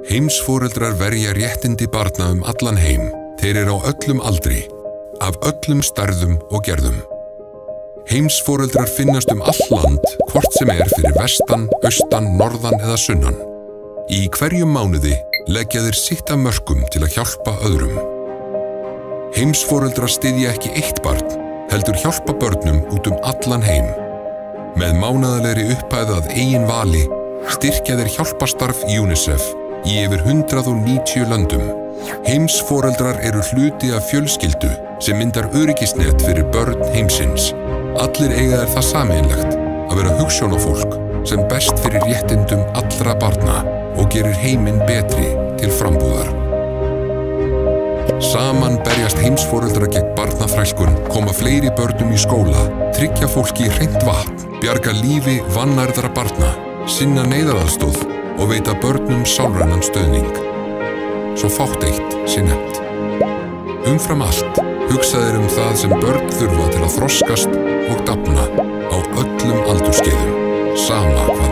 Heimsforeldrar verja réttindi barna allan heim. Þeir eru á öllum aldri, af öllum stærðum og gerðum. Heimsforeldrar finnast all land, hvort sem fyrir vestan, austan, norðan eða sunnan. Í hverjum mánuði leggja þeir sitt af mörkum til að hjálpa öðrum. Heimsforeldrar styðja ekki eitt barn, heldur hjálpa börnum út allan heim. Með mánaðarlegri upphæð að eigin vali styrkja þeir hjálparstarf UNICEF í yfir 190 löndum. Heimsforeldrar eru hluti af fjölskyldu sem myndar öryggisnet fyrir börn heimsins. Allir eiga þeir það sameiginlegt að vera hugsjónafólk sem berst fyrir réttindum allra barna og gerir heiminn betri til frambúðar. Saman berjast heimsforeldrar gegn barnaþrælkun, koma fleiri börnum í skóla, tryggja fólki hreint vatn, bjarga lífi vannærðra barna, sinna neyðaraðstoð og veita börnum sálrænan stuðning. Svo fátt eitt sé nefnt. Umfram allt hugsa þeir það sem börn þurfa til að þroskast og dafna á öllum aldurskeiðum, sama hvað